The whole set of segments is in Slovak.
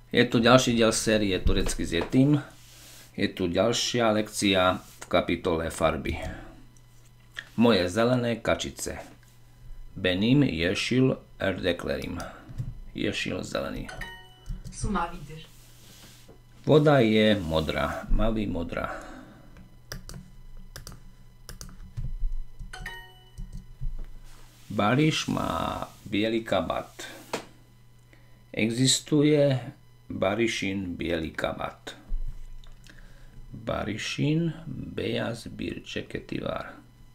Je tu ďalší diel série Turecký s Yetim. Je tu ďalšia lekcia v kapitole farby. Moje zelené kačice. Benim yeşil erdeklerim. Yeşil zelený. Su mavidir. Voda je modrá. Mavi modrá. Barış má biely kabát. Existuje Barış'ın biely kabát. Barış'ın beyaz bir ceketi var.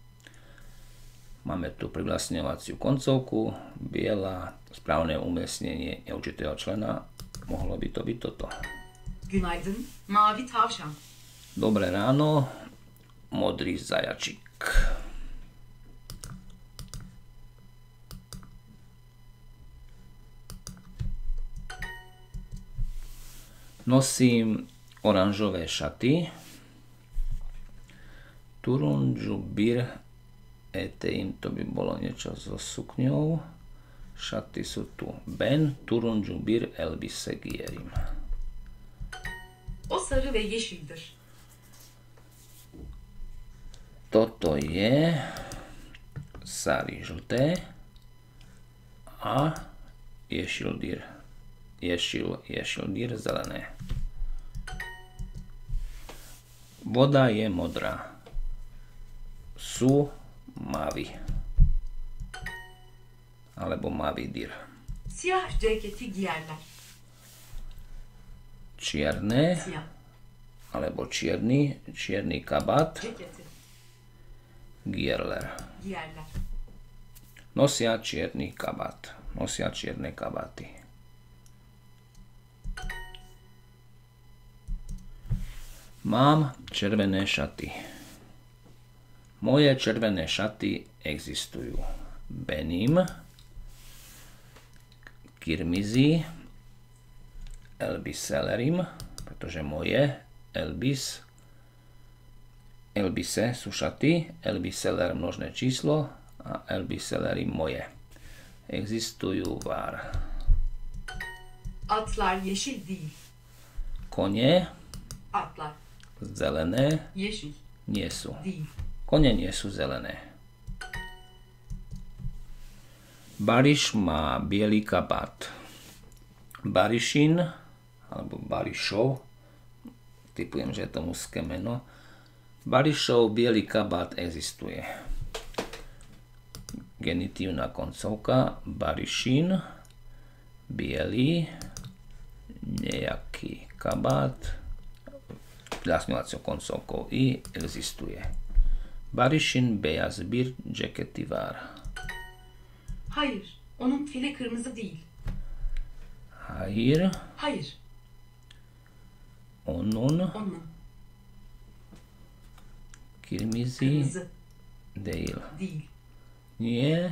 Máme tu privlastňovaciu koncovku, biela, správne umiestnenie určitého člena. Mohlo by to byť toto. Günaydın, mavi tavşan. Dobré ráno, modrý zajačík. Nosím oranžové šaty. Turuncu bir eteğim, to by bolo niečo so sukňou. Šaty sú tu. Ben turuncu bir elbise giyerim. O sarı ve yeşildir. Toto je sari žlté a ješildir zelené. Voda je modrá. Su mavi. Alebo mavidir. Siyah ceketi giyerler. Čierne. Siyah Alebo čierny kabát. ceketi Gierler. giyerler. Nosia čierny kabát. Nosia čierne kabáty. Mám červené šaty. Moje červené šaty existujú. Benim kirmizi elbiselerim, pretože moje elbise sú šaty, elbiseler množné číslo a elbiselerim moje. Existujú var. Atlar yeşil değil. Kone Atlar zelené yeşil nie sú. değil. Kone nie sú zelené. Barış má biely kabát. Barış'ın alebo Barışov, typujem, že je to mužské meno. Barışov biely kabát existuje. Genitívna koncovka Barış'ın biely nejaký kabát vlastňovacou koncovkou i existuje. Barış'ın beyaz bir ceketi var. Hayır, onun fili kırmızı değil. Hayır, Hayır, onun onun kırmızı kırmızı değil. değil. Nie.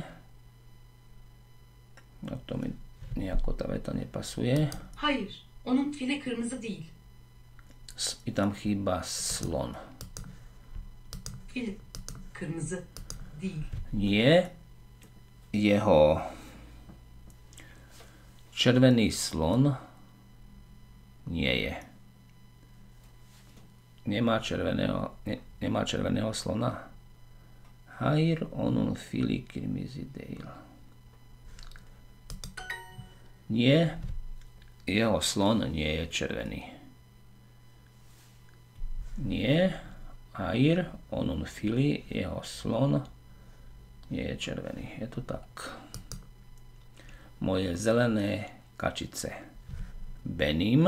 No to mi nejako tá veta nepasuje. Hayır, onun fili kırmızı değil. I tam chýba slon. Fil kırmızı değil. Nie. Jeho červený slon nie je. Nemá červeného slona. Hayır, onun fili kırmızı değil. Nie. Jeho slon nie je červený. Nie. Hayır, onun fili, jeho slon nie je červený. Je to tak. Moje zelené kačice. Benim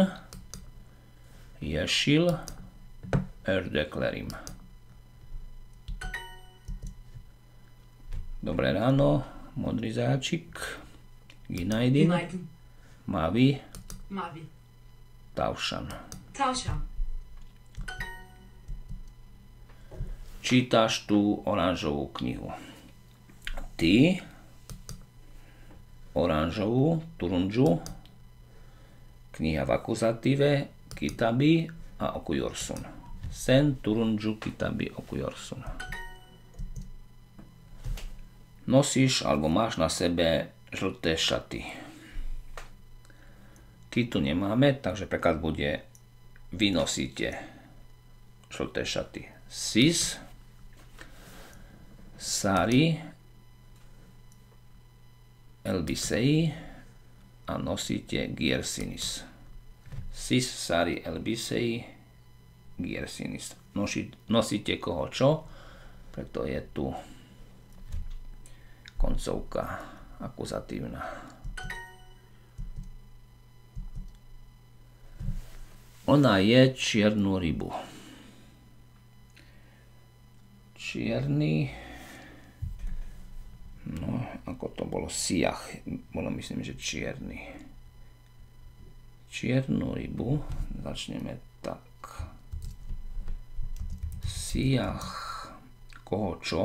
yeşil erdeklerim. Dobré ráno, modrý zajačík. Günaydın. Günaydın, Mavi mavi tavšan. tavşan. Čítaš tú oranžovú knihu. Ty oranžovú, turuncu, kniha v akuzatíve, kitabi a okuyorsun. Sen turuncu kitabi okuyorsun. Nosíš alebo máš na sebe žlté šaty. Ki tu nemáme, takže preklad bude vy nosíte žlté šaty. Sis, Sari, Elbisei a nosíte Giersinis. Sis, Sari, Elbisei, Giersinis. Nosíte koho čo, preto je tu koncovka akuzatívna. Ona je čiernu rybu. Čierny, no ako to bolo, siah, bolo myslím, že čierny. Čiernu rybu, začneme tak. Siah, koho čo?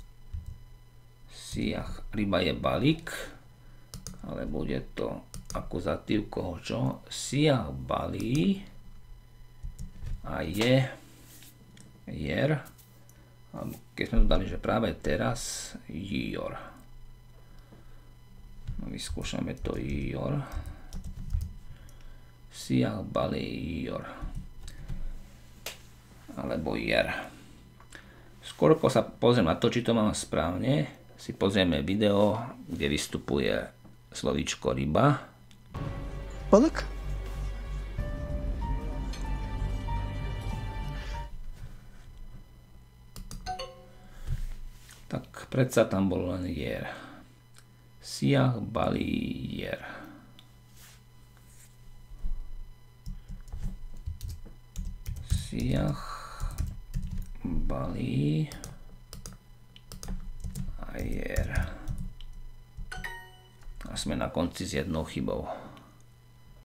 Siah, ryba je balík, ale bude to akuzatív koho čo? Siah balí a je jer, alebo keď sme to dali, že práve teraz jor. No, vyskúšame to jor. Siah balí jor. Alebo jer. Skôr ako sa pozriem na to, či to mám správne, si pozrieme video, kde vystupuje slovíčko ryba. Balık. Tak predsa tam bol len jer. Siah balí jer. Siah balí a jer. A sme na konci s jednou chybou.